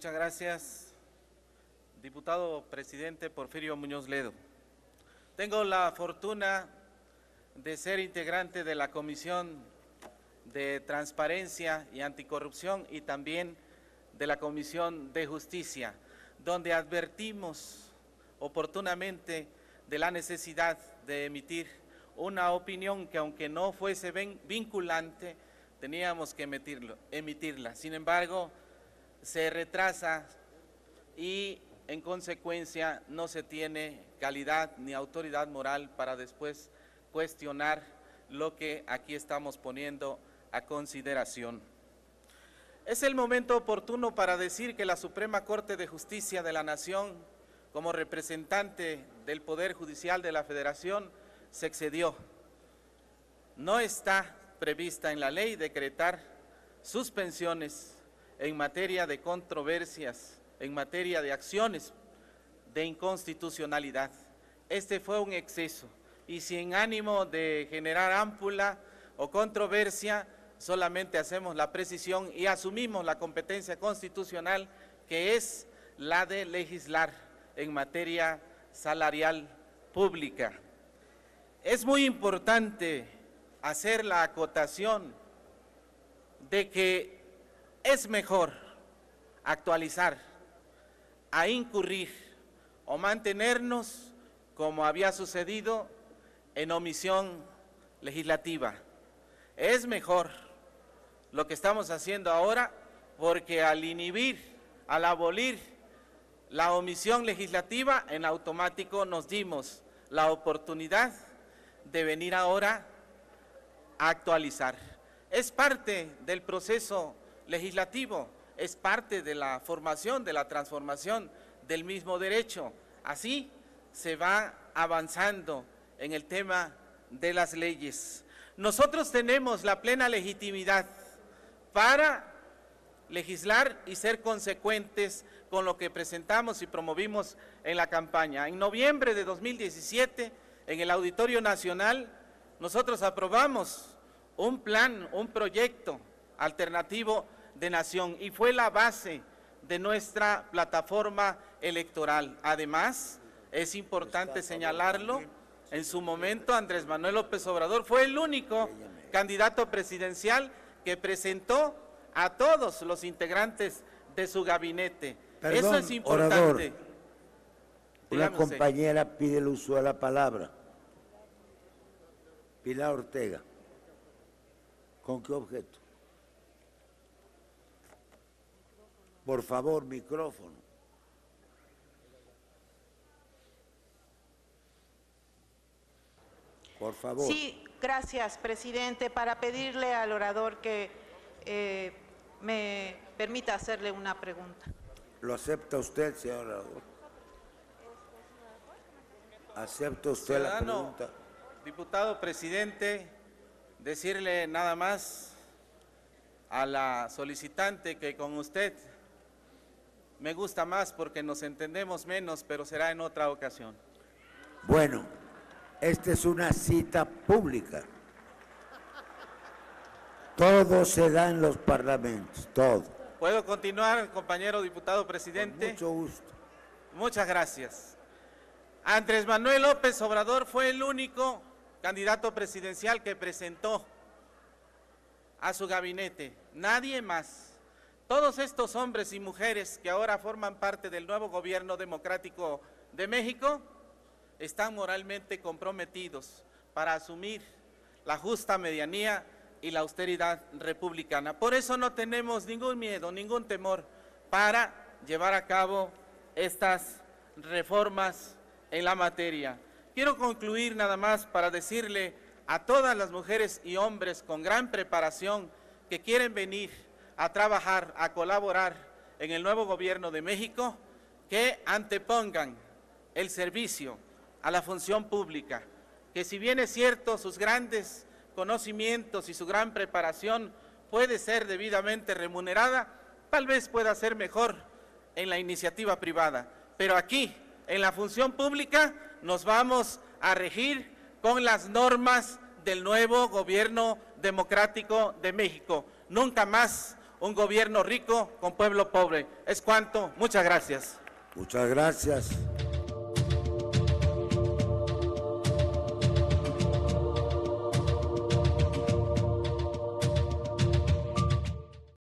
Muchas gracias, diputado presidente Porfirio Muñoz Ledo. Tengo la fortuna de ser integrante de la Comisión de Transparencia y Anticorrupción y también de la Comisión de Justicia, donde advertimos oportunamente de la necesidad de emitir una opinión que, aunque no fuese vinculante, teníamos que emitirla. Sin embargo, se retrasa y en consecuencia no se tiene calidad ni autoridad moral para después cuestionar lo que aquí estamos poniendo a consideración. Es el momento oportuno para decir que la Suprema Corte de Justicia de la Nación, como representante del Poder Judicial de la Federación, se excedió. No está prevista en la ley decretar suspensiones en materia de controversias, en materia de acciones de inconstitucionalidad. Este fue un exceso y sin ánimo de generar ámpula o controversia, solamente hacemos la precisión y asumimos la competencia constitucional que es la de legislar en materia salarial pública. Es muy importante hacer la acotación de que es mejor actualizar a incurrir o mantenernos como había sucedido en omisión legislativa. Es mejor lo que estamos haciendo ahora porque al inhibir, al abolir la omisión legislativa, en automático nos dimos la oportunidad de venir ahora a actualizar. Es parte del proceso legislativo, es parte de la formación, de la transformación del mismo derecho. Así se va avanzando en el tema de las leyes. Nosotros tenemos la plena legitimidad para legislar y ser consecuentes con lo que presentamos y promovimos en la campaña. En noviembre de 2017, en el Auditorio Nacional, nosotros aprobamos un plan, un proyecto alternativo de nación y fue la base de nuestra plataforma electoral. Además, es importante señalarlo, en su momento Andrés Manuel López Obrador fue el único candidato presidencial que presentó a todos los integrantes de su gabinete. Perdón, eso es importante. Orador, una compañera pide el uso de la palabra. Pilar Ortega. ¿Con qué objeto? Por favor, micrófono. Por favor. Sí, gracias, presidente. Para pedirle al orador que me permita hacerle una pregunta. ¿Lo acepta usted, señor orador? ¿Acepta usted la pregunta? Diputado presidente, decirle nada más a la solicitante que con usted me gusta más porque nos entendemos menos, pero será en otra ocasión. Bueno, esta es una cita pública. Todo se da en los parlamentos, todo. ¿Puedo continuar, compañero diputado presidente? Con mucho gusto. Muchas gracias. Andrés Manuel López Obrador fue el único candidato presidencial que presentó a su gabinete, nadie más. Todos estos hombres y mujeres que ahora forman parte del nuevo gobierno democrático de México están moralmente comprometidos para asumir la justa medianía y la austeridad republicana. Por eso no tenemos ningún miedo, ningún temor para llevar a cabo estas reformas en la materia. Quiero concluir nada más para decirle a todas las mujeres y hombres con gran preparación que quieren venir a trabajar, a colaborar en el nuevo gobierno de México, que antepongan el servicio a la función pública, que si bien es cierto sus grandes conocimientos y su gran preparación puede ser debidamente remunerada, tal vez pueda ser mejor en la iniciativa privada, pero aquí, en la función pública, nos vamos a regir con las normas del nuevo gobierno democrático de México. Nunca más un gobierno rico con pueblo pobre. Es cuanto. Muchas gracias. Muchas gracias.